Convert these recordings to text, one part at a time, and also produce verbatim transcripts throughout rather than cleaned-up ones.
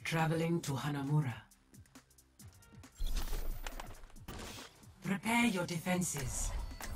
Traveling to Hanamura. Prepare your defenses.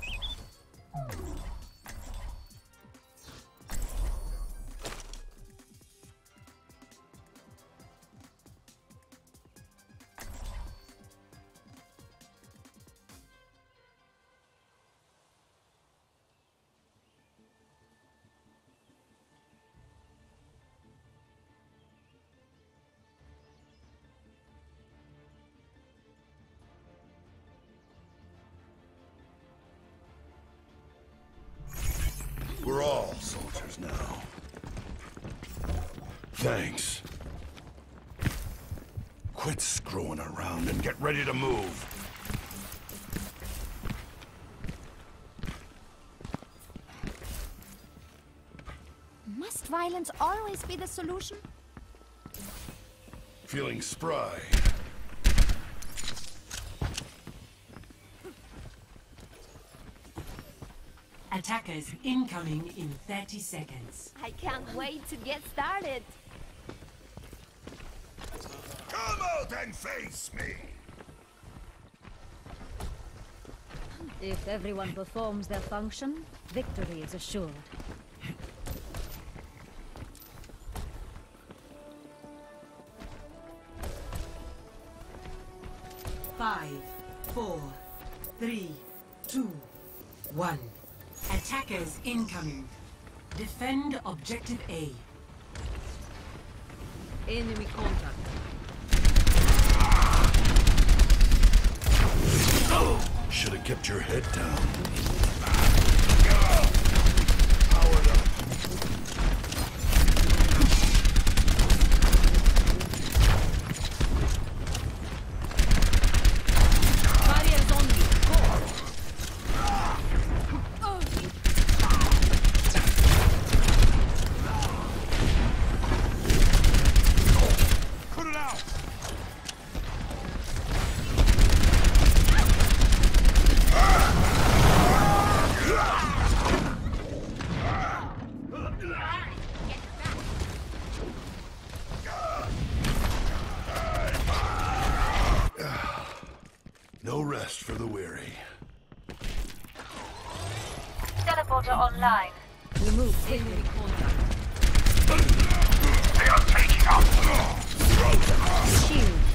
We're all soldiers now. Thanks. Quit screwing around and get ready to move. Must violence always be the solution? Feeling spry. Attackers incoming in thirty seconds. I can't wait to get started. Come out and face me! If everyone performs their function, victory is assured. Five, four, three, two, one. Attackers incoming. Defend objective A. Enemy contact. Should have kept your head down. Powered up. Barriers on you. Go. Put it out! No rest for the weary. Teleporter online. Remove enemy contact. They are taking up! Shield.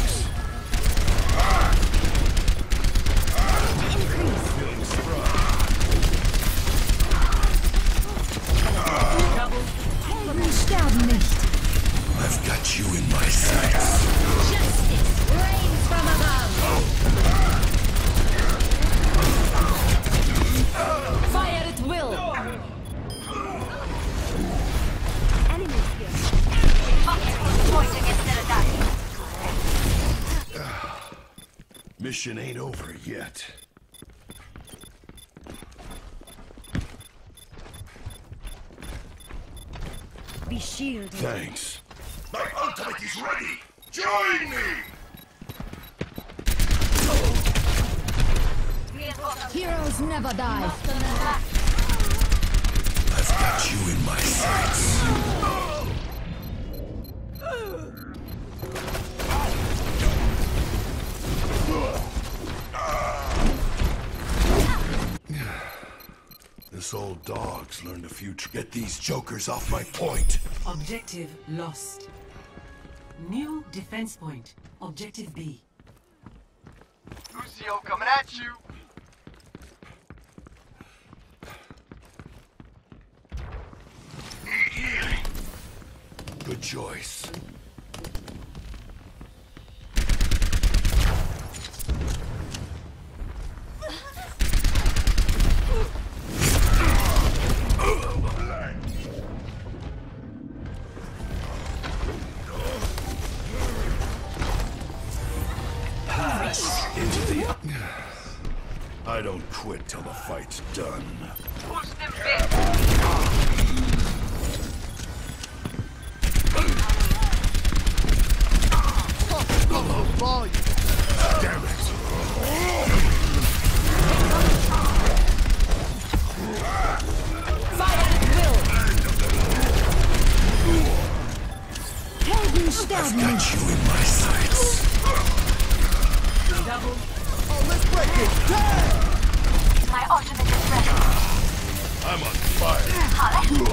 Increase. Feeling spry. Double. Helden sterben nicht. I've got you in my sights. Justice reigns from above. Fire at will. Enemies here. Pointing instead of dying. Mission ain't over yet. Be shielded. Thanks. My ultimate is ready! Join me! Heroes never die. I've got you in my sights. This old dog's learned a few tr- Get these jokers off my point! Objective lost. New defense point. Objective B. Lucio coming at you. Good choice. Into the... I don't quit till the fight's done. Push them back. Damn it! Fire at will. Helden sterben Got nicht. you in my sights. Double. My ultimate is ready. I'm on fire. Holly?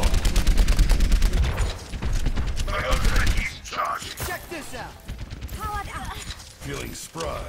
My ultimate is charged. Powered up. Feeling spry.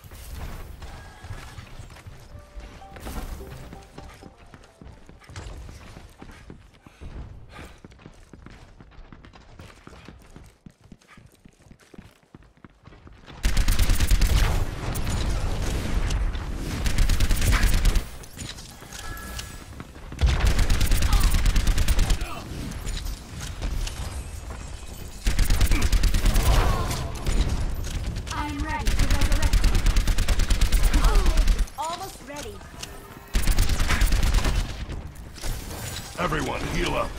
I'm ready to resurrect you. Almost ready. Everyone, heal up.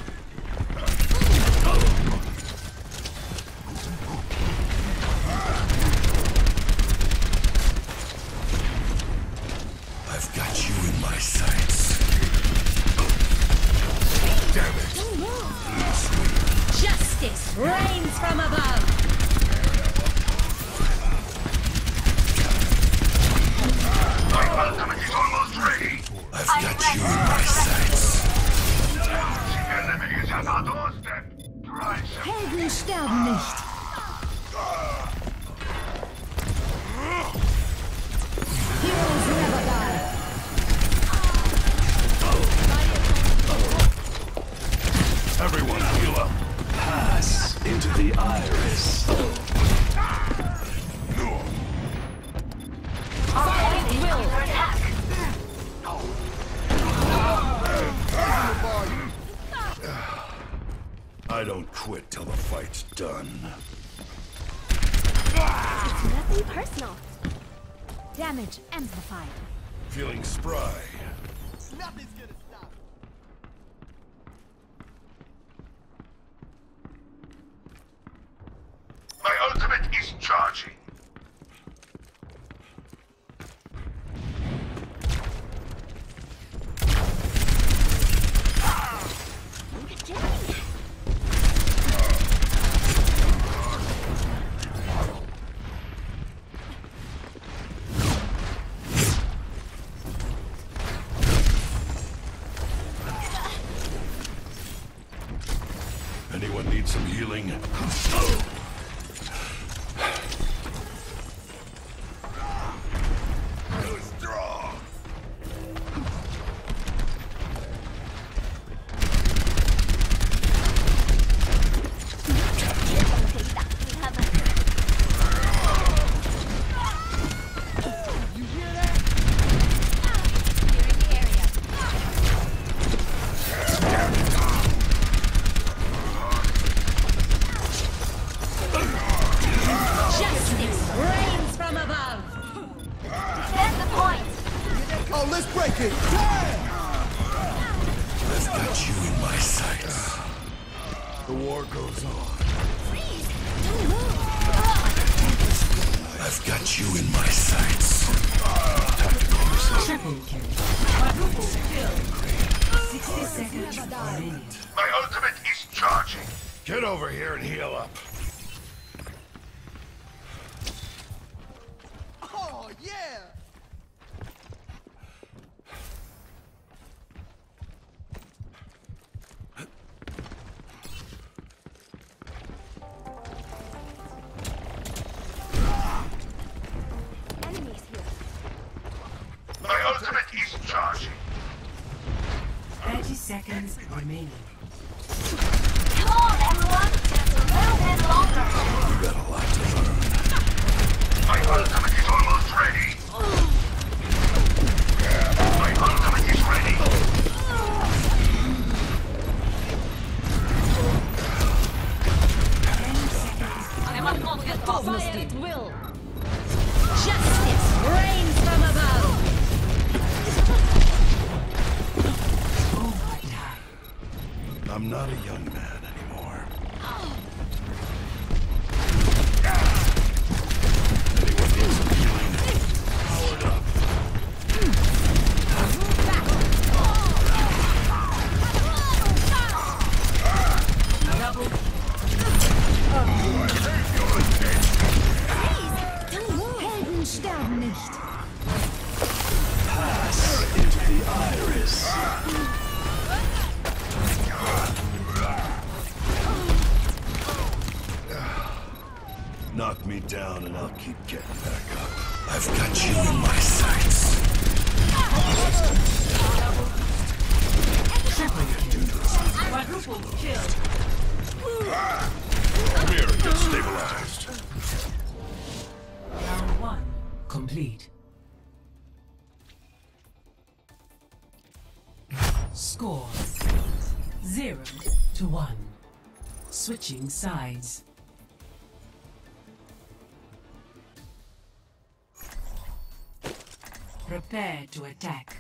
I've got you in my sights. Damn it. Justice reigns from above. My ultimate is almost ready. I've got you in my sights. The enemy is at our doorstep. Drive them. Helden sterben nicht. Heroes never die. Everyone, heal up. Pass into the iris. Will. Attack. I don't quit till the fight's done. Nothing personal. Damage amplified. Feeling spry. Nothing's gonna stop. My ultimate is charging. Anyone need some healing? Too strong. You hear that? Clearing the area. Justice reigns from above. Defend the point. Oh, let's break it. Yeah! I've got you in my sights. The war goes on. Freeze! Don't move! I've got you in my sights. Tactical precision. Triple kill. Quadruple kill. sixty seconds remaining. My ultimate is charging. Get over here and heal up. Oh, yeah! Enemies here. My ultimate is charging. thirty seconds remaining. Come on, everyone. Just a little bit longer. You got a lot to learn. My ultimate is almost ready. My ultimate is ready. I must not get caught. Fire at will. Justice reigns from above. I'm not a young man anymore. Anyone need some healing? Powered up. Double. I save you. down and I'll keep getting back up. I've got you in my sights. Quadruple kill. Come here and get stabilized. Round one complete. Score zero to one. Switching sides. Prepare to attack.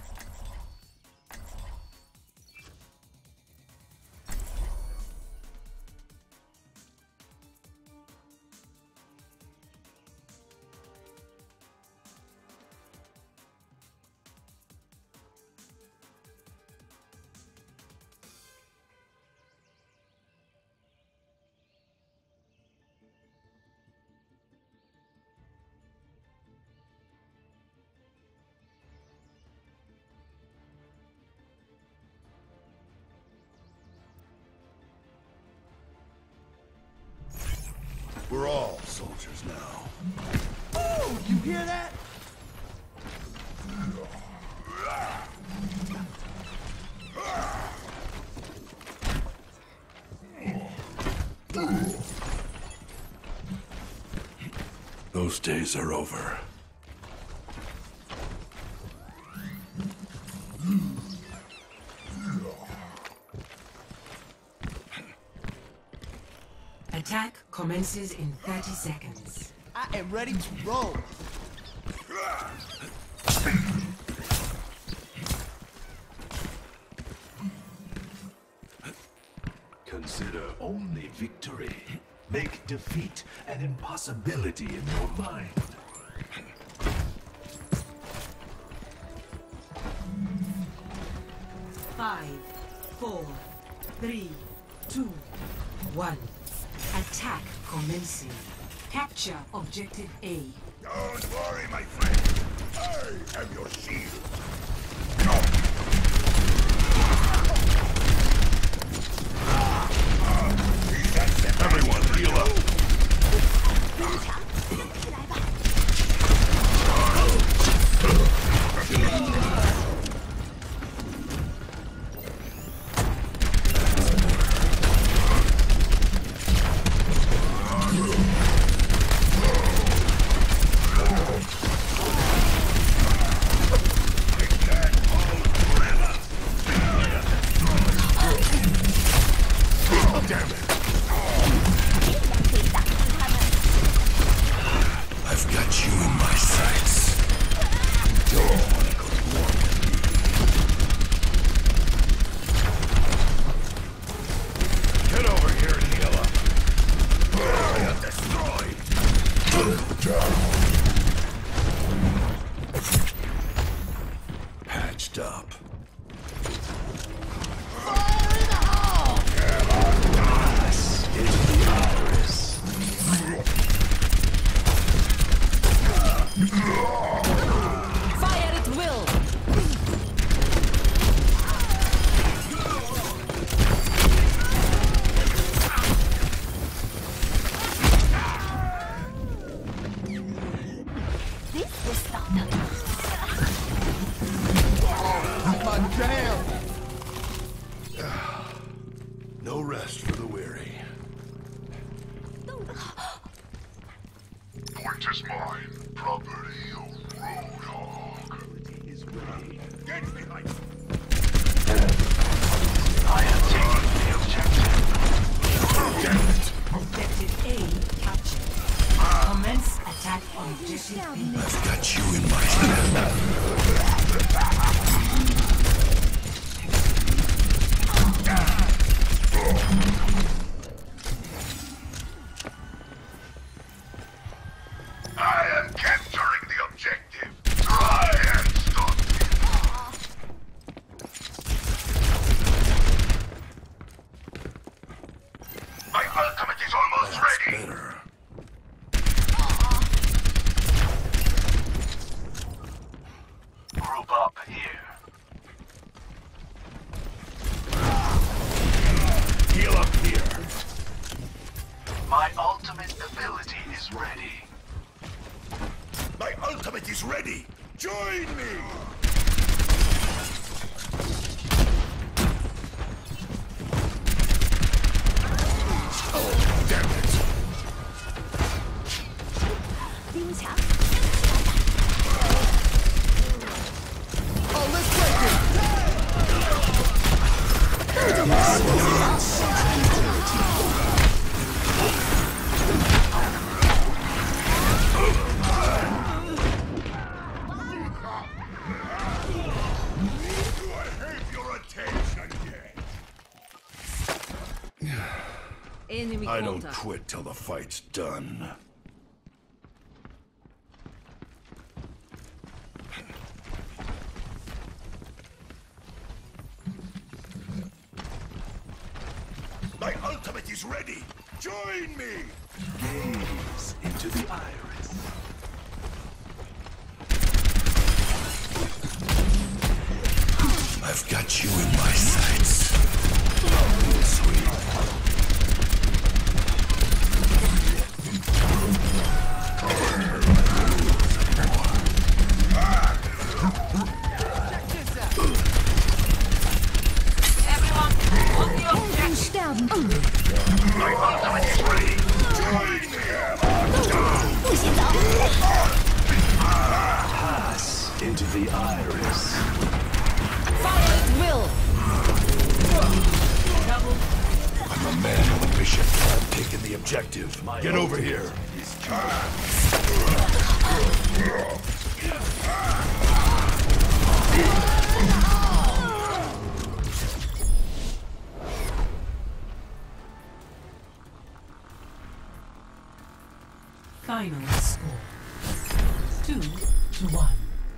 We're all soldiers now. Oh, you hear that? Those days are over. Attack commences in thirty seconds. I am ready to roll. Consider only victory. Make defeat an impossibility in your mind. Five, four, three, two, one. Attack commencing. Capture objective A. Don't worry, my friend. I am your shield. Everyone, heal up. Patched up. Fire at will! This will stop them. My jam. No rest for the weary. Point is mine. Property of Roadhog. Is ready. Get behind me. I am taking the objective. Damn it. Objective A captured. Commence attack on objective B. I've got you in my sights. I am capturing the objective. Try and stop me. My ultimate is almost That's ready. better. Group up here. Heal up here. My ultimate ability is ready. is ready! Join me! Oh, damn it! Oh, let's break it! Do I have your attention yet? Enemy I don't contact. quit till the fight's done. My ultimate is ready! Join me! Gaze into the iris. I've got you in my sights. Sweet. Sterben. My ultimate is ready! Join me! Pass into the iris. Will. I'm a man on a mission. I'm taking the objective. Get over here. Final score. Two to one.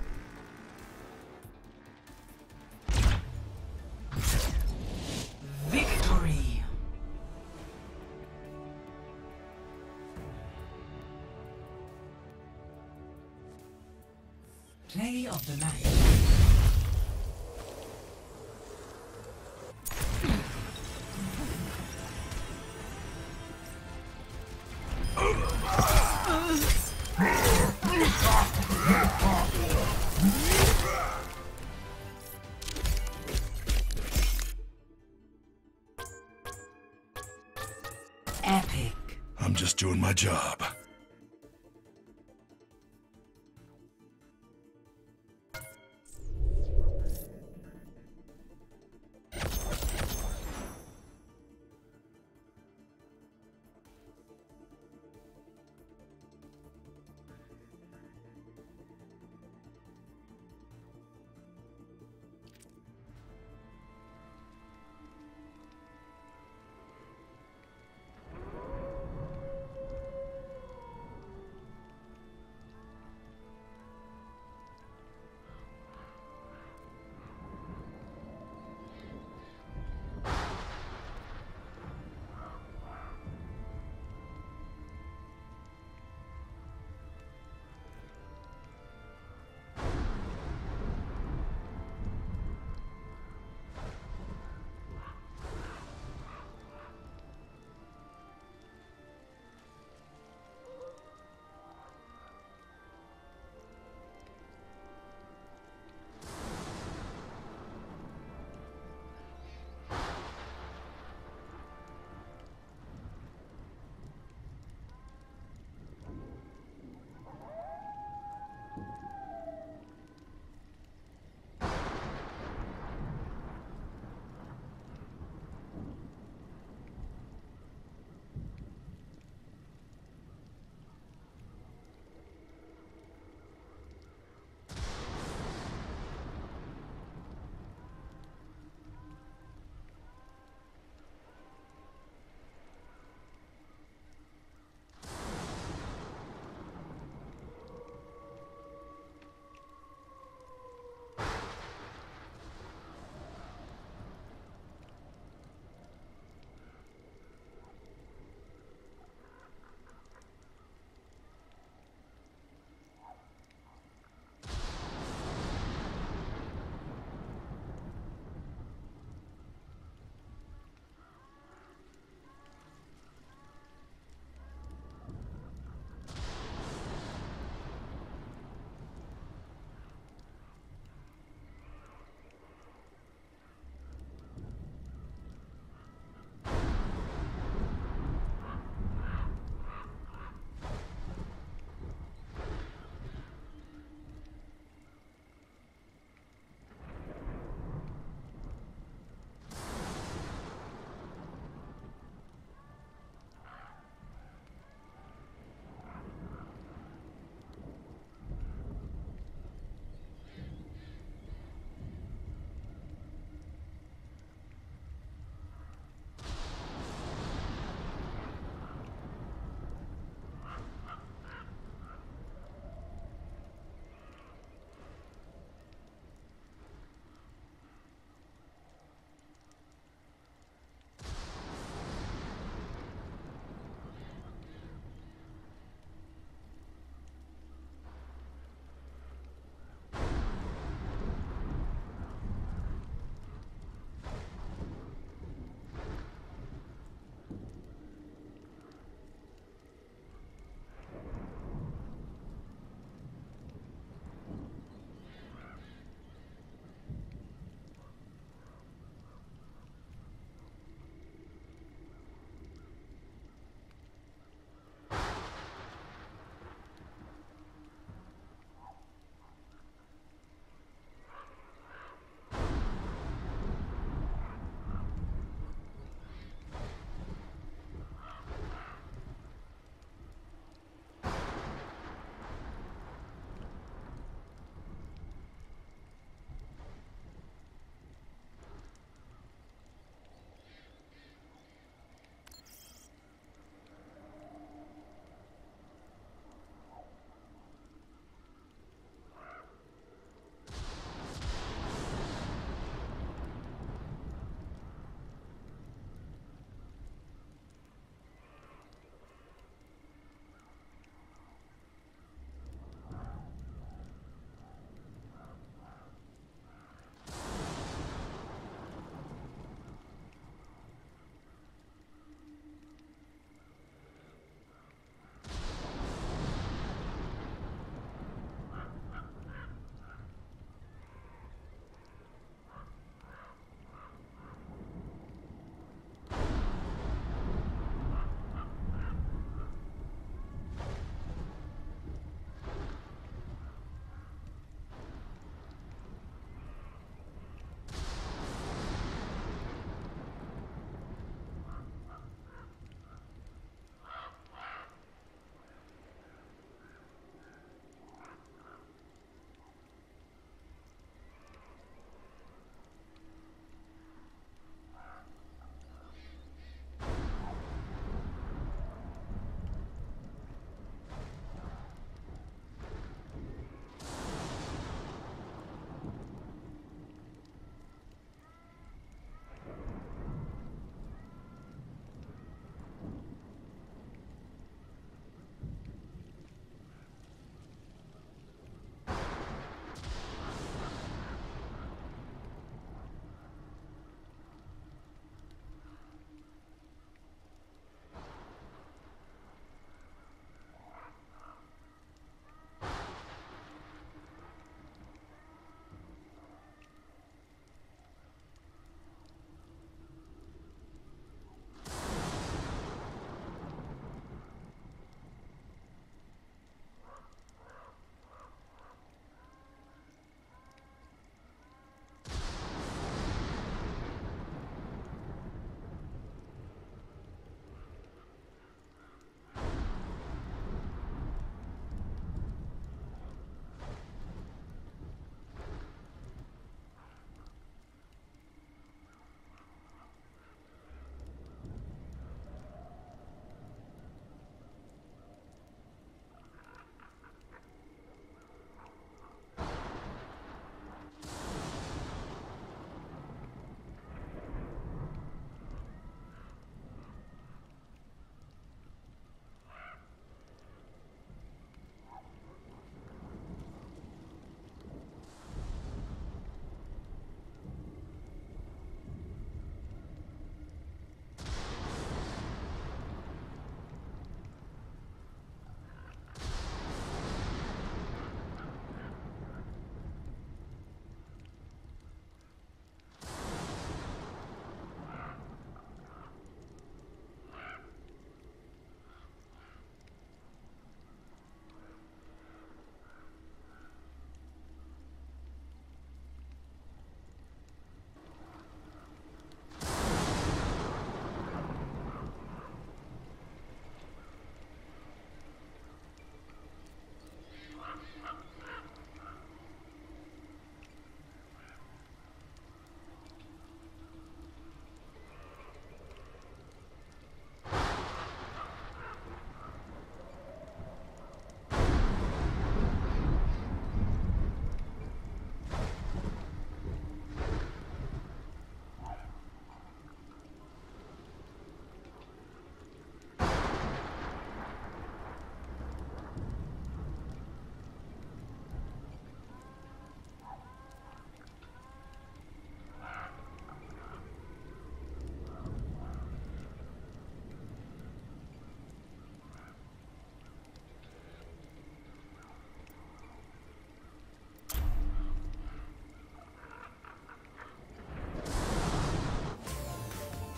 Victory. Play of the match. Epic. I'm just doing my job.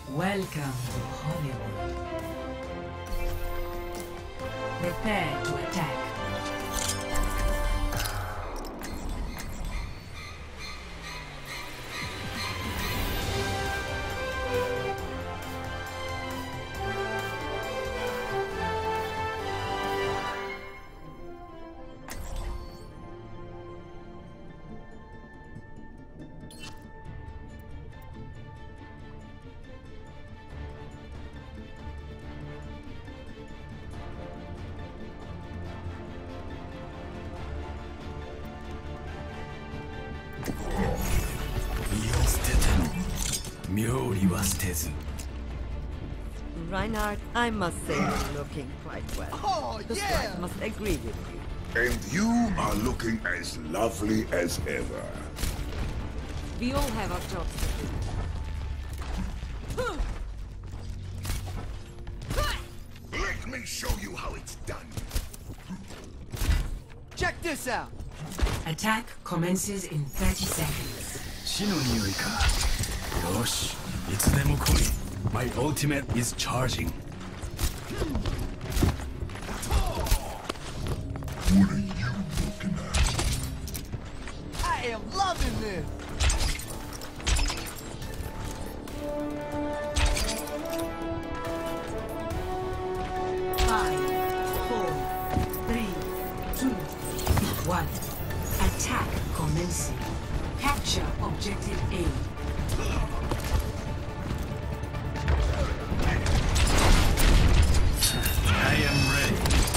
Welcome to Hollywood. Prepare to attack. Reinhardt, I must say you're looking quite well. Oh, The yeah! squad must agree with you. And you are looking as lovely as ever. We all have our jobs to do. Let me show you how it's done. Check this out! Attack commences in thirty seconds. 死の匂いか。よし、いつでも来い。My ultimate is charging. What are you looking at? I am loving this! Five, four, three, two, one. Attack commencing. Capture objective A. I am ready.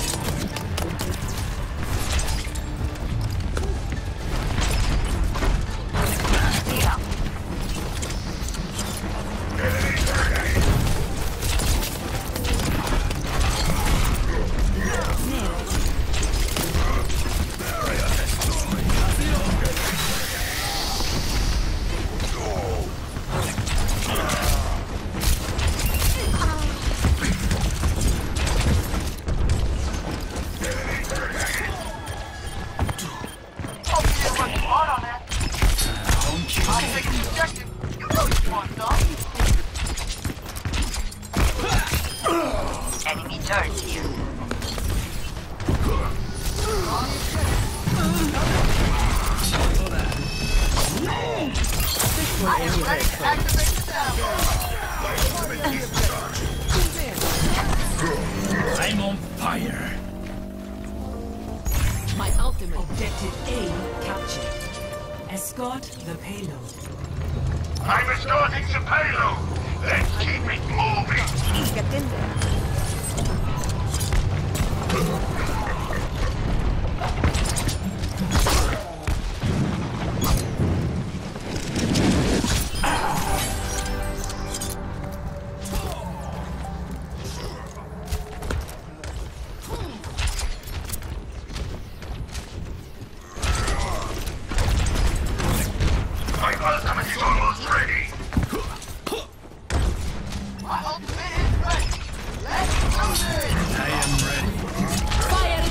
Enemy turret here. I am ready to activate the down. I'm on fire. My ultimate objective A captured. Escort the payload. I'm escorting the payload. Let's keep it moving. Get in there. My ultimate is almost ready. My ultimate is ready. Let's do this. I am ready. Fire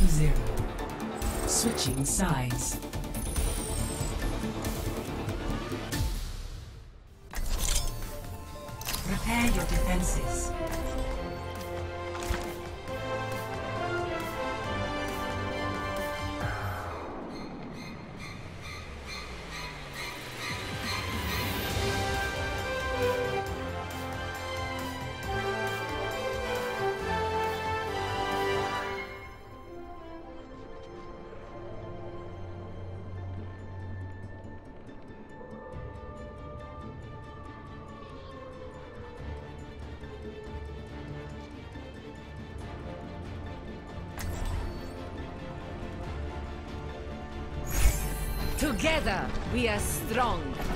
to zero. Switching sides. Prepare your defenses. Together, we are strong.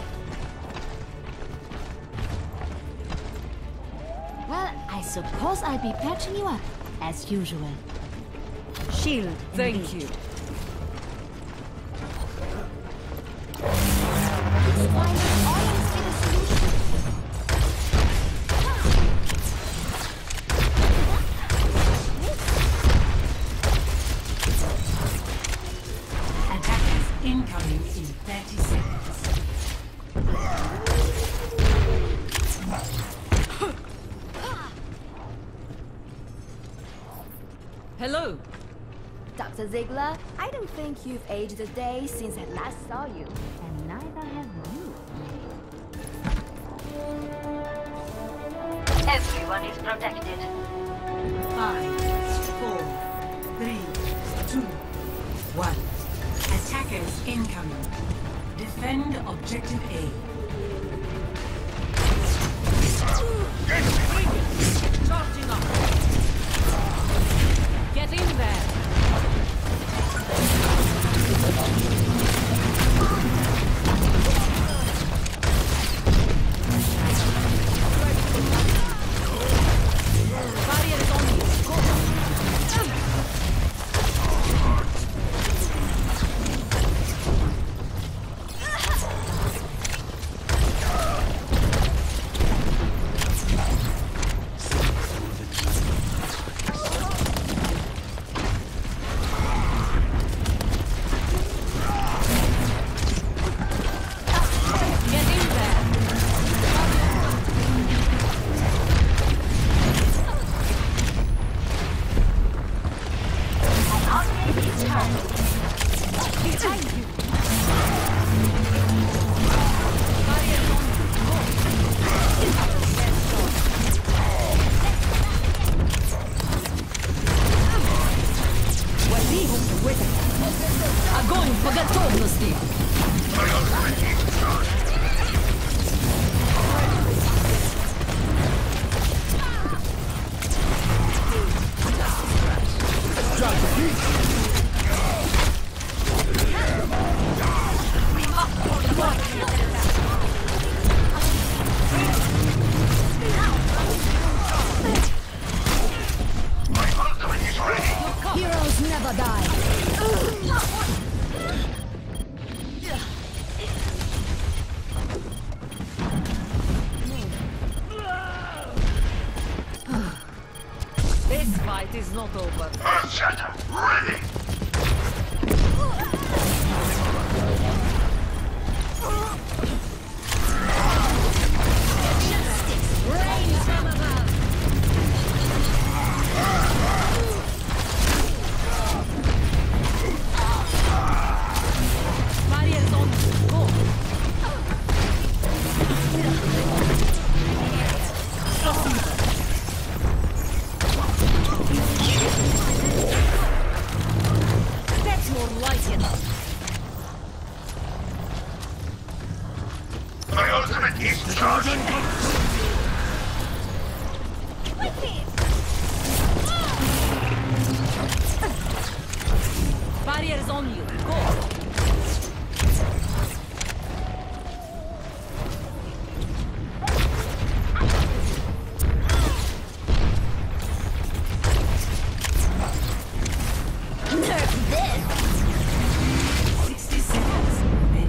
Well, I suppose I'll be patching you up, as usual. Shield, thank you. Why not always be the solution? Attackers incoming in thirty seconds. Hello. Doctor Ziegler, I don't think you've aged a day since I last saw you. And neither have you. Everyone is protected. Five, four, three, two, one. Attackers incoming. Defend objective A. Charging up. Get in there. Barrier is on you. Go. Get in there. Behind you. Barrier is on you. Go. Let's go. Wadihum with огонь по готовности. Heroes never die. This fight is not over. Earthshatter, ready! Rain from above. Barriers on. Go. That's more like it. My ultimate is charging! Barriers on you. Go. sixty seconds remaining.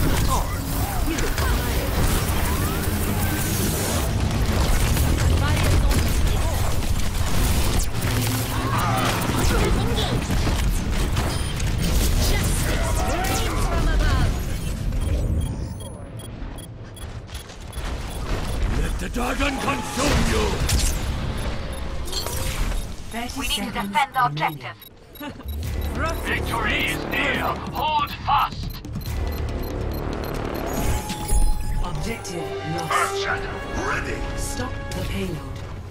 Barriers can consume you! thirty We need to seconds defend the remaining. objective. Victory is near. Hold fast. Objective lost. Earth Shadow, ready. Stop the payload.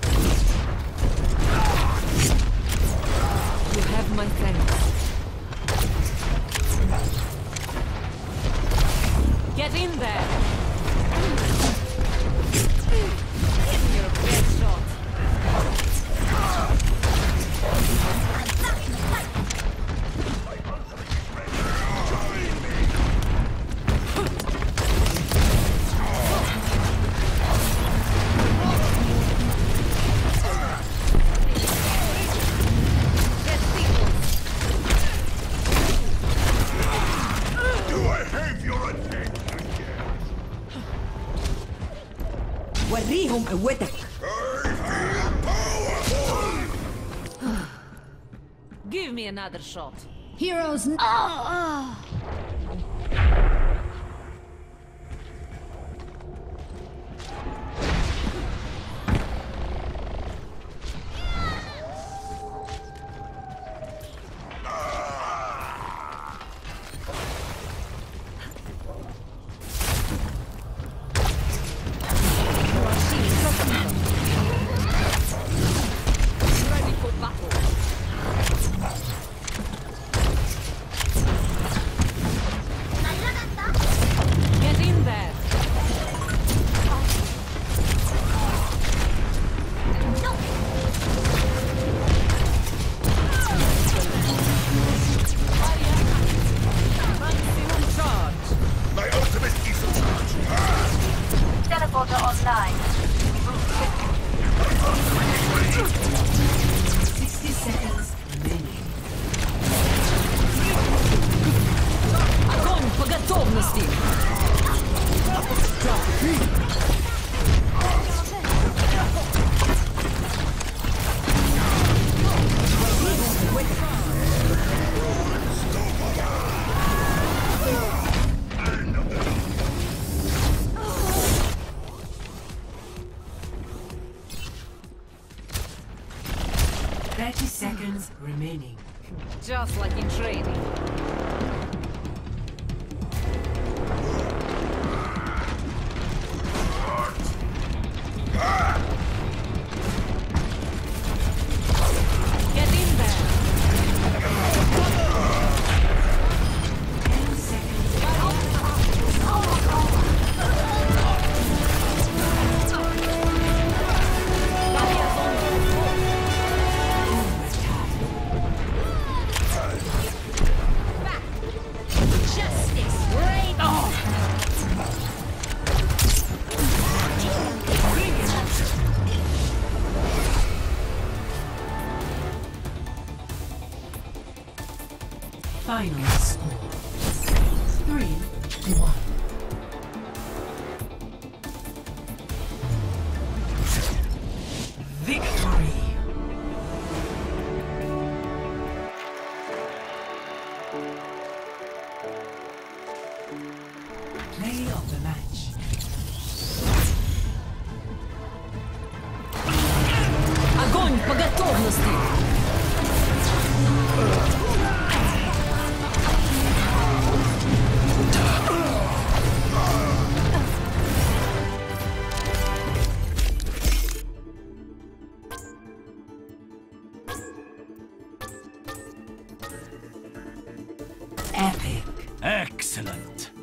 You have my thanks. Get in there! Give me your best shot. Do I have your attention? وريهم قوتك. Give me another shot. Heroes. N- oh, Ready for battle. Get in there. Maximum charge. My ultimate is a charge. Teleporter online. sixty seconds remaining. Огонь по готовности. thirty seconds remaining. Just like in training. Get in there. ten seconds. Justice reigns. Final score. Three to one. Victory. Play of the match. Огонь по готовности. Epic. Excellent.